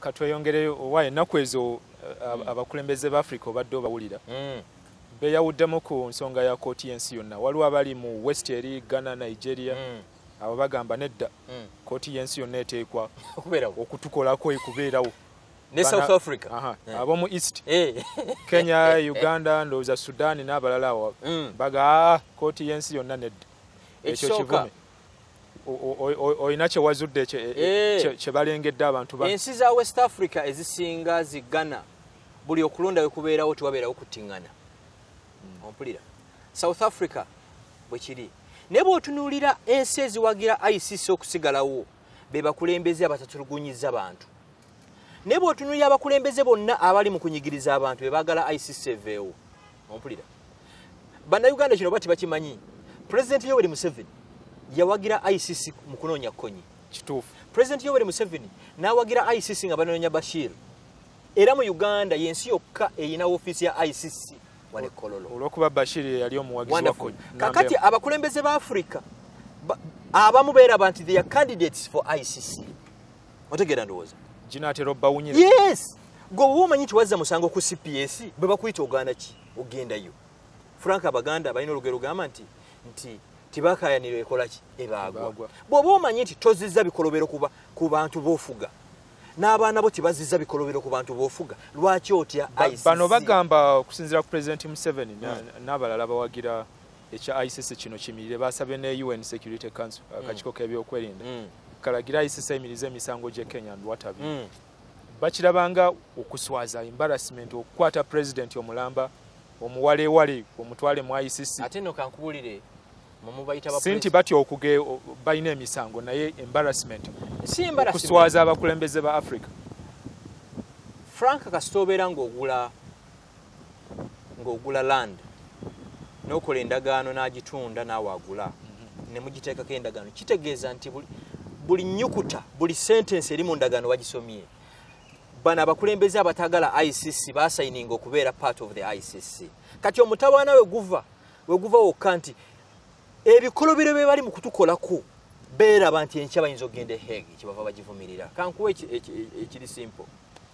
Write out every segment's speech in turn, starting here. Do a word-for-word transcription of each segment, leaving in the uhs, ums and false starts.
katweyongereyo owaye ennaku ezo abakulembeze b'Afrika obadde obawulira beeyawuddemu ku nsonga ya kooti y'ensi yonna. Waliwo abali mu West eri Ghana, Nigeria, abo bagamba nedda kooti y'ensi yonna eteekwa okutukolako ekubeerawo ne South Africa. Aha, ab'omu East Kenya, Uganda, ndowooza Sudan n'abalala awo baga kooti y'ensi yonna nedda. Ekyo kivume oyina kye wazudde kye balengedde abantu ba ensi za West Africa ezisinga zigana buli okulonda we kubeerawo tewabeerawo kuttingana. Ompulira South Africa bwe kiri ne bw'otunuulira ensi eziwagira I C C okusigalawo be bakulembeze abatatulugunyiza abantu. Ne bw'otunuulira abakulembeze bonna abali mu kunyigiriza abantu be baagala I C C eveewo. Ompulira bannayuganda kino bati bakimanyi. President Yoweri Museveni yawagira I C C mu kunoonya kkonyi. Kituufu. President Yoweri Museveni n'awagira I C C nga banoonya Bashir. Era mu Uganda yensi yokka eyina ofiisi ya I C C wane kololo. Olw'okuba Bashir yali omuwagizi wa kkonyi. Kakati abakulembeze ba Africa abamu beeraba nti they are candidates for I C C. Otegeera ndowooza. Ginaatera obbawunyira. Yes. Gwe omanyi nti wazza musango ku C P S bwe bakuyita oganda ki ogendayo. Frank Abaganda balina olugero gamba nti nti tibakayanira ekola ki ebaagwa. Bw'oba omanyi nti tozizza bikolobero kuba ku bantu b'ofuga n'abaana bo tibazizza bikolobero ku bantu b'ofuga lwaki otya I C C? Bano bagamba okusinziira ku President Museveni n'abalala bawagira ekya I C C kino kimirire basabye ne U N Security Council akakiiko k'ebyokwerinda kalagira I C C emirize emisango gye Kenya and what have you. Bakirabanga okuswaza embarrassment okukwata president omulamba omuwalewale omutwale mu I C C. Ate no kankubulire mumu bayita ba Sinti batyo okuge bayina emisango naye embarrassment. Si embarrassment. Okuswaza abakulembeze ba Africa. Frank Kastobera ng'ogula ng'ogula land n'okola endagaano n'agitunda naawe agula ne mugiteekako endagaano kitegeeza nti buli buli nnyukuta buli sentence eri mu ndagaano bagisomye. Bana abakulembeze abatagala I C C basayininga okubeera part of the I C C. Kati omutawaana we guva we guva wokka nti ebikolobero bye bali mu kutukolako beeraba nti enkya bayinza ogenda e Hague kyebava bagivumirira. Kankuwa ekiri simple.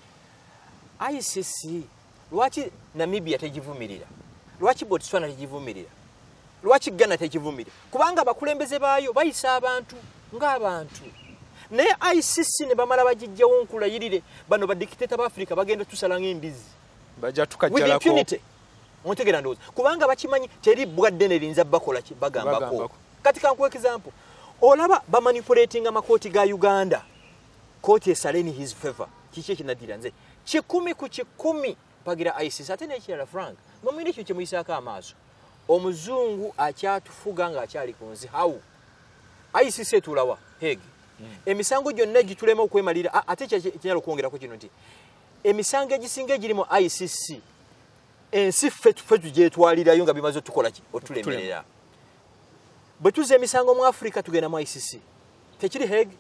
I C C lwaki Namibia tegivumirira? Lwaki Botswana tegivumirira? Lwaki Ghana tegivumirira? Kubanga abakulembeze baayo bayisa abantu ng'abantu. Naye I C C ne bamala bagijjawo nkulayirire bano badikiteta ba Africa bagenda tusala ng'embizi. Bajja tukajjalako. Ontegera ndowooza kubanga bakimanyi teri bwadde ne linza bakola ki bagambako. Kati kankuwa example. Olaba bamanipulating amakooti ga Uganda. Kooti esale in his favor. Kiki ekinadira nze kikumi ku kikumi pagira I C C ate n'ekirala Frank. Mumini ekyo kye muyisaako amaaso. Omuzungu akyatufuga nga akyali ku nzi hawu. I C C etulawa Hague. Emisango gyonna gitulema okwemalira ate kinyala okwongerako kino nti emisango egisinga egirimu I C C ensi ffe tugyetwalirayo nga bimaze otukola ki otulemerera. Bwe tuza emisango mu Africa tugenda mu I C C tekiri Hague.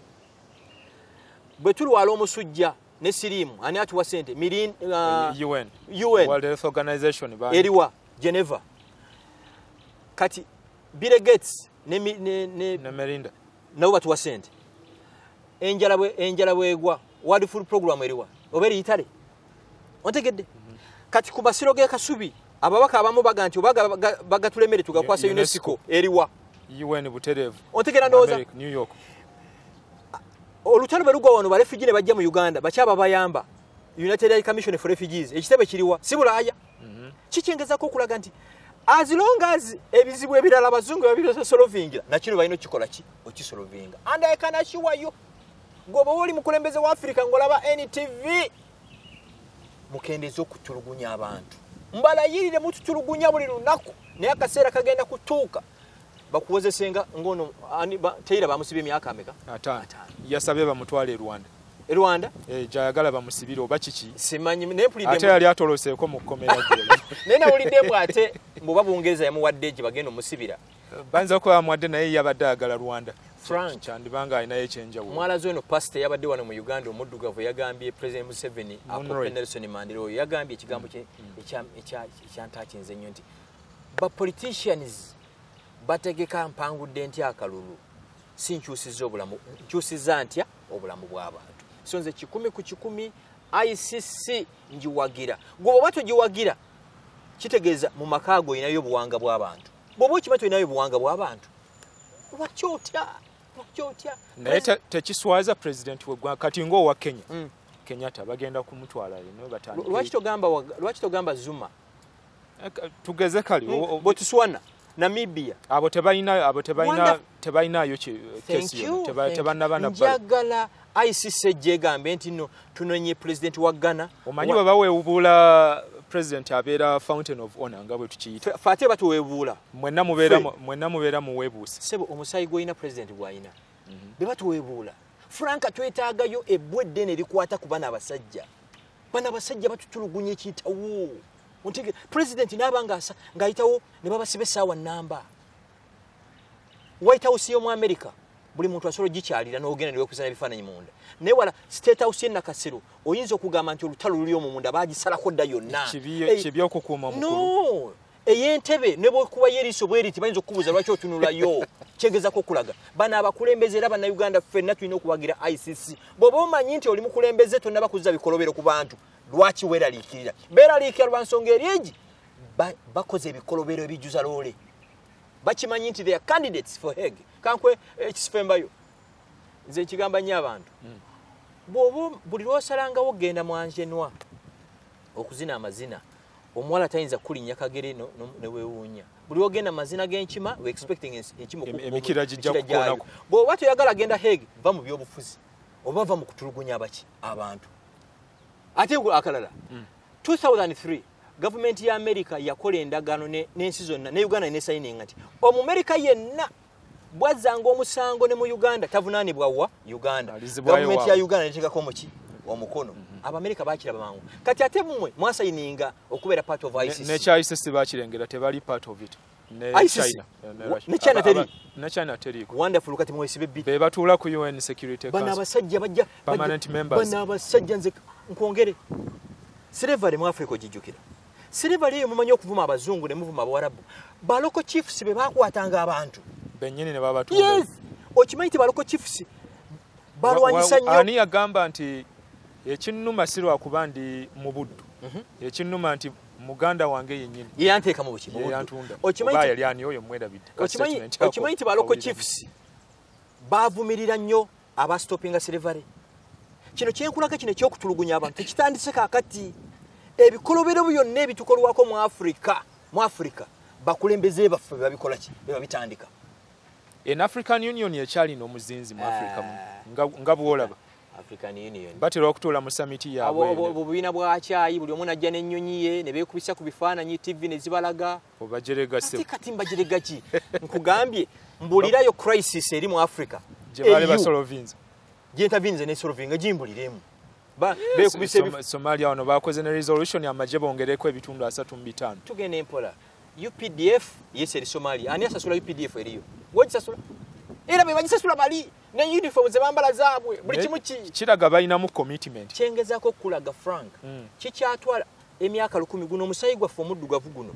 Bwe tulwala omusujja ne siriimu ani atuwa sente mirin uh, U N U N World Health Organization eriwa Geneva. Kati Bill Gates ne ne ne, ne Melinda nabo batuwa sente. Enjala bwe enjala bwegwa World Food Program eriwa oberi itale ontegedde. Mm -hmm. Kati ku basiro ge Kasubi ababaka abamu baga nti obaga bagatulemere tugakwasa UNESCO eriwa U N buterevu ontegera ndowooza New York. Olutalo berugwa wano ba refugee ne bajja mu Uganda bakyaba bayamba United Commission for Refugees ekitebe kiriwa si Bulaaya. Mm -hmm. Kikyengezako okulaga nti as long as ebizibu ebirala abazungu babirasa solovingira nakino balina okikola ki okisolovinga. And I can assure you goba oli mukulembeze wa Africa ngolaba N T V mukendeze okutulugunya abantu mbalayirire mututulugunya buli lunaku naye akaseera kagenda kutuuka bakuwozesenga ngono teira bamusibye emyaka ameka atano yasabye bamutwale e Rwanda e Rwanda eh jayagala bamusibire oba kiki simanyi nepulide ate yali atoloseeko mu komera gye nena ulide bwate mbuba bungereza yamuwadde gye bagenda omusibira banza ko amwadde naye yabadde agala Rwanda. Frank Chandibanga ayina ekyenjawulo. Mwala zono pastor yabadde wano mu Uganda omuddugavu yagambye President Museveni akope Nelson Mandela yagambye ekigambo kye ekya ekya ekyantakinze nnyo nti ba politicians bategeka mpangu denti akalulu sinkyusiza obulamu nkyusiza ntya obulamu bw'abantu so nze kikumi ku kikumi I C C njiwagira gwe bw'oba togiwagira kitegeeza mu makaago inayo buwanga bw'abantu bw'oba okimanyi inayo buwanga bw'abantu lwaki otya lwaki otya naye tekiswaza president w'eggwanga kati ng'owa Kenya mm. Kenyatta bagenda kumutwala ino batandika lwaki togamba lwaki togamba Zuma tugeze kali mm. Botswana Namibia abo tebalina abo tebalina tebalinayo kesi tebanabana njagala I C C jegambe nti no tunonye president wa Ghana omanyi baba weubula president abeera fountain of honor ngabwe tukiyita fate batu webula mwenna mubeera mwenna mubeera mu webuuse sebo omusayi goina president gwaina mm -hmm. be batu webula Franka twetaagayo ebbwedde ne likwata ku bana abasajja bana abasajja batutulugunye ekiyitawo ontege president n'abanga ng'ayitawo ne babasibe essaawa nnamba White House yo mu America buli muntu asolo gikyalira n'ogenda ne wekusana ebifaananyi munda naye wala State House ye Nakasero oyinza okugamba nti olutalo luli omu munda baagisalako dda yonna kibi okukuuma mukulu no ey'entebe ne bwekuba yeriiso bweriti bayinza okukubuuza lwaki otunulayo kyegezako okulaga bana abakulembeze era bannayuganda ffenna tulina okuwagira I C C bw'oba omanyi nti oli mukulembeze tonnaba kuzza bikolobero ku bantu lwaki weeraliikirira beeraliikira lwa nsonga eri egi bakoze ebikolobero ebijjuza loole bakimanyi nti they are candidates for Hague kankwe ekisifembayo nze nkigamba nnyo abantu bw'oba buli lw'osalangawo genda mu Angenwa okuzina amazina omuwala tayinza kulinnya kagere no, no, ne weewuunya buli ogenda amazina g'enkima we expecting ekimu emikira gijja kukoonako bw'oba toyagala genda Hague va mu byobufuzi oba va mu kutulugunya abaki abantu ate akalala mm. two thousand three government ya America yakola endagaano n'ensi zonna ne Uganda ne signing nti omumerika yenna bwazanga omusango ne mu Uganda tavunaanibwa wa Uganda government ya Uganda netegako muki omukono mm -hmm. Abamerika bakiraba mangu kati ate mumwe mwasayininga okubeera part of I C C ne cha I C C bakirengera tebali part of it ne China ne China teri ne China teri wonderful kati mwesibe bit be batula ku U N Security Council bana abasajja bajja permanent members bana abasajja nze nkwongere slavery mu Africa ogijjukira slavery yo mumanyi okuvuma abazungu ne muvuma abawarabu baloko chiefs be bakwatanga abantu benyini ne babatunda yes okimanyi ti baloko chiefs balwanyisa nnyo ani yagamba nti ekinnuma sirwa kuba ndi mu buddu mm -hmm. ekinnuma nti muganda wange yennyini yanteeka mu buki mu buddu okimanyi yali ani oyo mwedabidde okimanyi okimanyi ti baloko chiefs bavumirira nnyo aba stopping slavery kino kyenkulaga kino ekyokutulugunya abantu tekitandise kaakati ebikolobero byonna ebitukolwako mu Africa mu Africa bakulembeze baffe babikola ki babitandika in African Union yekyali n'omuzinzi mu Africa nga nga bwolaba African Union batera okutula mu summit yaabwe abo bubina bwa chai buli omu najja n'ennyonyi ye ne beekubisa ku bifaananyi T V ne zibalaga obajerega se kati kati mbajerega ki nkugambye mbulirayo crisis eri mu Africa je bale basolovinze jenta vinze ne solovinga jimbuliremu ba beekubisa Somalia ono bakoze ne resolution amaje bongereko ebitundu asatu mu bitano tugene empola U P D F yes eri Somalia ani asasula U P D F eriyo woji sasula era be bajisasula bali ne uniform ze bambala zaabwe buli kimu ki kiraga bayina mu commitment kyengezako kulaga Frank mm. kikyatwala emyaka lukumi guno omusayi gwaffe omuddugavu guno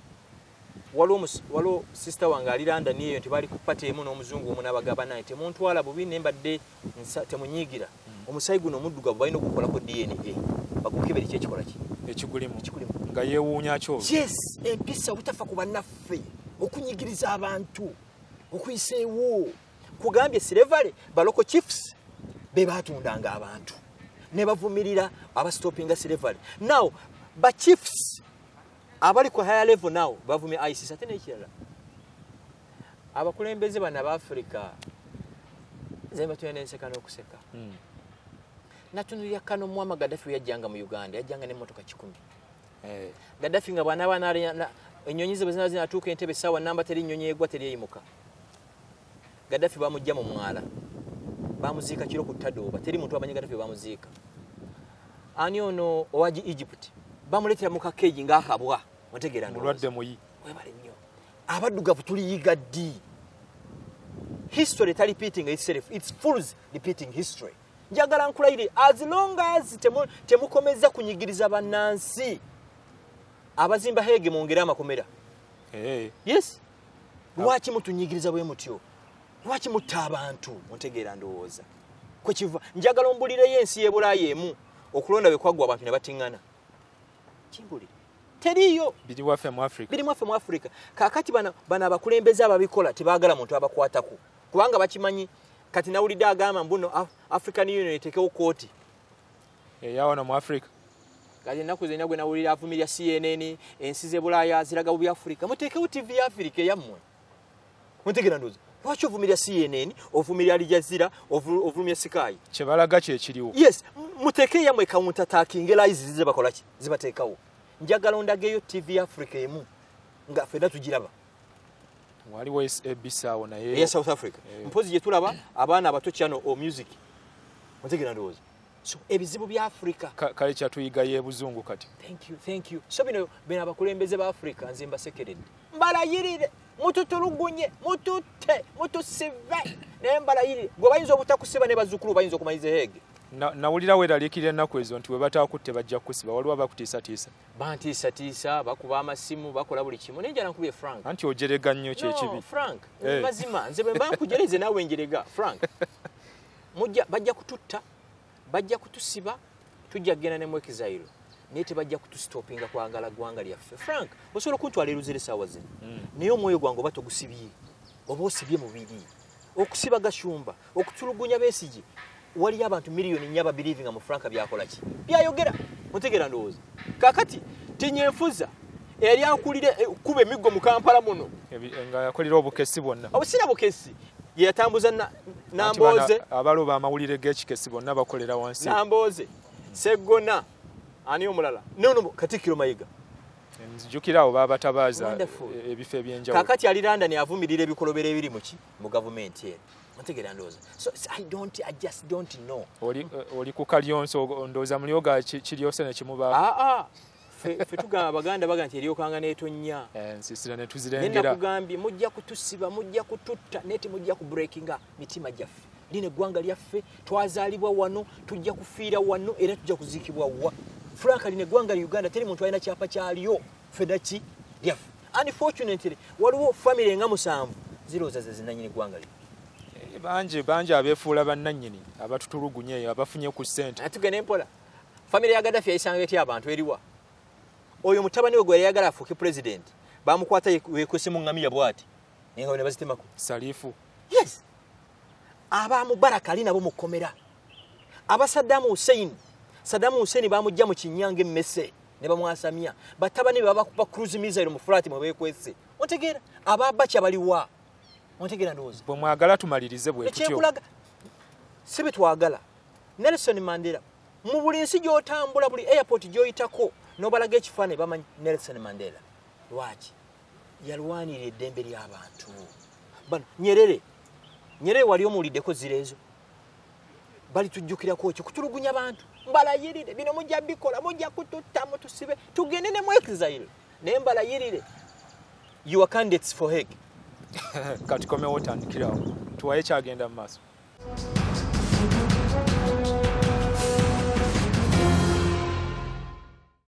walo walo sister wange aliranda niyo nti bali kupata emu n'omuzungu omu n'abagaba naye temuntwala bubi nembadde temunyiigira mm. omusayi guno omuddugavu balina okukolako D N A bagukebere ki ekikola ki ekigulimu ekigulimu nga yeewuunya kyo yes empisa butafa ku bannaffe okunyigiriza abantu okuyiseewo kugambye slavery baloko chiefs be batundanga abantu ne bavumirira aba stopping slavery now ba chiefs abali ku higher level now bavumye I C C ate nekirala abakulembeze bana ba Africa zemba tuyene nsekano okuseka mm. natunulya kano Muammar Gaddafi yajjanga mu Uganda yajjanga ne motoka kikumi eh Gaddafi nga bana bana enyonyi ze bazina zinatuuka entebe sawa namba teri nyonyi egwa teri eyimuka Gaddafi bamujja mu mwala bamuzika kiro ku Tadoba teri muntu abanye Gaddafi bamuzika ani ono owaji Egypt bamuletera mu kakeji ngakabwa mutegera ndo mulwadde muyi webale nnyo abaddugavu tuliyiga ddi history tali repeating itself it's fools repeating history njagala nkulaire as long as temu temukomeza kunyigiriza bannansi abazimba hege mwongera amakomera eh yes lwaki mutunyigiriza bwe mutyo lwaki mutta abantu mutegeera ndowooza kwe kiva njagala ombulireyo ensi ye Bulaaya emu okulonda bwe kwagwa abantu ne batingana kimbuli teriyo biri waffe mu Africa biri waffe mu Africa kakati bana bana abakulembeze ababikola tebaagala muntu abakwatako kubanga bakimanyi kati nawulidde agamba mbuno Af African Union etekewo kooti eyawana mu Africa kati naku zenya gwe nawulira avumirya C N N ensi ze Bulaaya ziraga bubi Africa mutekewo T V ya Africa yammwe mutegera ndoza lwaki ovumirya C N N ovumirya Al Jazeera ovumirya Sky kyebalaga kye kiriwo yes muteke yamwe counter attacking lies zize bakola ki zibateekawo njagala ondageyo T V Africa emu nga fena tugiraba waliwo ebisaawo naye ya South Africa yeah. Mpozi je tulaba abaana abato channel o music mutegera ndoza so ebizibu bya Africa kale kyatuyiga ye buzungu kati thank you thank you so bino bina abakulembeze ba Africa nzimba sekeredde mbalayirire mututulugunye mututte mutusive nembalayirire gwe bayinza obutakusiba ne bazukulu bayinza okumayiza hege na nawulira weralikire ennaku ezo nti we bataakutte bajja kusiba waliwo abakutiisatiisa bantiisatiisa bakuba amasimu bakola buli kimu nenjala nkubye Frank anti ojerega nnyo kyekibi no, Frank hey. Mazima nze bwe mbankujereze naawe njerega Frank mujja bajja kututta bajja kutusiba tujja kugenda ne mwekizairo naye tebajja kutusitopinga kwangala gwanga lyaffe Frank osobola okuntwala eruzire essaawa zino mm. naye omwoyo gwange oba togusibye oba osibye mubiri okusiba gashumba okutulugunya Besigye wali abantu miliyoni nnya ba believing mu Frank byakola ki byayogera mutegera ndowooza kakati tinyefuza eri akulire kuba emiggo mu Kampala muno nga yakolera obukesi bwonna obusira bukesi ye yatambuza na Namboze abaloba amawulire g'ekikesi bonna bakolera wansi Namboze Segona ani omulala no no Katikkiro Mayiga nzijukira abo babatabaza ebifo ebyenjawulo kakati ali London avumirira ebikolobero ebiri mu ki mu government ye mutegera ndoza so I don't I just don't know oli oli ku Kalyonso ndoza mulyoga kiryose ne kimuba ah ah fe fe tugamba baganda baga nti eryokanga netonnya eh nsisira ne tuzirengera nenda kugambye mujja kutusiba mujja kututta neti mujja ku breakinga mitima jaffe line gwanga lyaffe twazalibwa wano tujja kufiira wano era tujja kuzikibwa wa Frank line gwanga li Uganda teri muntu alina kyapa kyaliyo fedachi lyaffe unfortunately waliwo family nga musanvu zero zaze zinanyini gwanga li banje banje abefuula bannannyini abatutulugunye abafunye ku ssente atugene empola family ya Gaddafi yayisanga eti abantu eriwa oyo mutabani we gwe yagala afuke president bamukwata yekwese mu ngamia bwati nenga bone bazitemako Salifu yes aba Mubarak ali nabo mukomera aba Saddam Hussein Saddam Hussein bamujja mu kinyange mmese ne bamwasamia batabani baba kupa cruise missile mu flat mu bekwese ontegera aba bacha baliwa ontegera ndozi bwe mwagala tumalirize bwe tutyo ekulaga sibe twagala Nelson Mandela mu buli nsi gyotambula buli airport gyoyitako nobalaga ekifane bamanyi Nelson Mandela lwaki yalwanira eddembe ly'abantu bano Nyerere Nyerere wali omuliddeko zirezo bali tujjukirako ki kutulugunya abantu mbalayirire bino mujja bikola mujja kututta mutusibe tugende ne mu exile ne mbalayirire you are candidates for Hague kati komewo tandikirawo tuwaye kyagenda mu maaso